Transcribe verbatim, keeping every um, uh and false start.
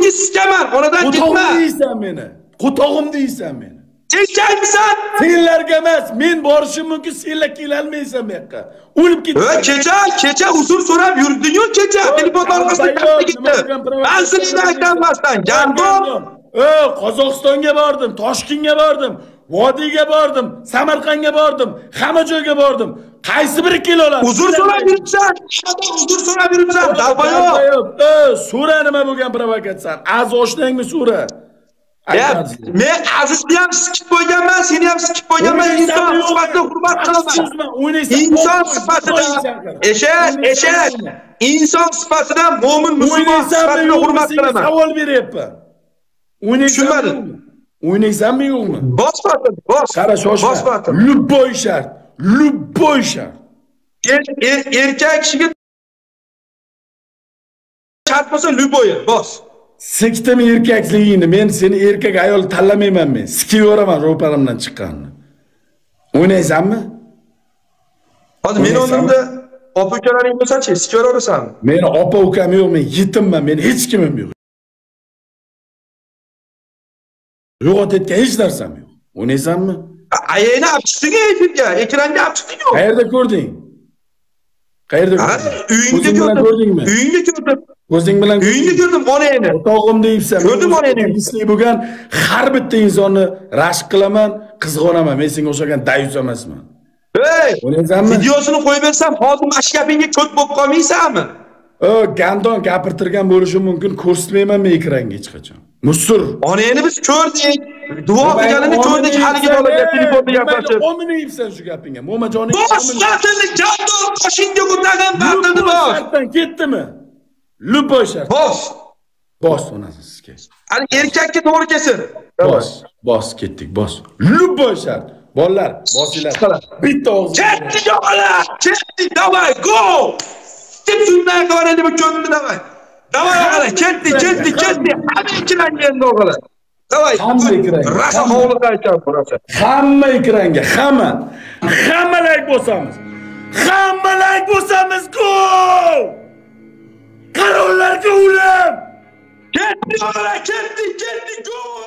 Bugün siskaman, onadan gitme. Qutog'im deysan meni. Qutog'im deysan meni. Chechakmisan? Senlarga emas, men borishim mumkin, senlar kela olmaysan bu yoqqa. O'lib ketsan. Ha, kecha, kecha uzr so'rab yurding-ku, kecha telefon orqasida qaytib ketdi. Men seni aytmasdan, Janjal. O, Qozog'istonga bordim, Toshkentga bordim, Vodiyga bordim, Samarqandga bordim, hamma joyga bordim. Qaysi biri kela oladi? Uzr so'rab yuribsan. Uzr so'rab yuribsan. Dalbayoq. O, so'ra nima bo'lgan provokatsiya? Az oshnangmi so'ra? Ya, men Azizni ham sikib qo'yganman, seni ham sikib qo'yganman. Inson sifatida hurmat qilaman. Inson sifatida eshak, eshak. Inson sifatida mo'min musulmon sifatida hurmat qilaman. Savol beryapman. O'ynaysanmi? O'ynaysanmi yo'qmi? Bos batin, bos. Qara shoshma. Любой shart, любой shart. Erkak kishiga shart bo'lsa любой, bos. Sikdimi erkakligingni, men seni erkak ayol tanlamayman men. Sikiveraman ro'parimdan chiqqanini. O'ynaysanmi? Hozir men o'rnimda opa ukalaring bo'lsa-chi, sikiveraversanmi? Meni opa ukam yo'q, men yetimman, men hech kimim yo'q. Yo'qotayotgan hech narsam yo'q. O'ynaysanmi? Ayayni olib chiqding efirga, ekranga olib chiqding-ku. Qayerda ko'rding? Qayerda ko'rding? Uyingda ko'rdingmi? Uyingda ko'rdim. O'zing bilan uyingda ko'rdim onangni. O'tog'im deyibsan. Ko'rdim onangni. Isli bo'lgan har bitta insonni rashk qilaman, qizg'onaman. Men senga o'xshagan dayus emasman. Hey! O'ynaysanmi? Videosini qo'yib bersam, hozir mashkapingga ko't bo'lib qolmaysanmi? O, gandon gapirtirgan bo'lishi mumkin, ko'rsatmayman men ekranga hech qachon. Musur. Onangni biz ko'rdik. Duo qilganini ko'rdik, haligi bolaga telefonda gapirib. O'mini yibsan shu gapingga. Mo'majoning. Boshlatini jandor qoshingga ko'targan vaqtini bor. Ketdimi? Любой shart. Bos. Bos onasi sizga. Hali erkakka to'g'ri kelsin. Bos, bos ketdik, bos. Любой shart. Bolalar, bosinglar. Bitta og'iz. Ketdik o'g'lar. Ketdik, davay, go! Deb shunday qilib bu ko'nni davay. Davay o'g'lar, ketdik, ketdik, ketdik. Hamma ekranga endi o'g'lar. Davay. Hamma ekranga. Rasha hovliga aytib burasa. Hamma ekranga, hamma. Hamma like bosamiz. Hamma like bosamiz, go! Qarorlarga ulam. Ketdik o'g'lar, ketdik, ketdik, go!